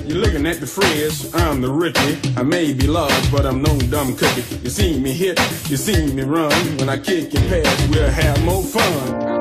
You're looking at the Frizz, I'm the rookie. I may be large, but I'm no dumb cookie. You see me hit, you see me run. When I kick and pass, we'll have more fun.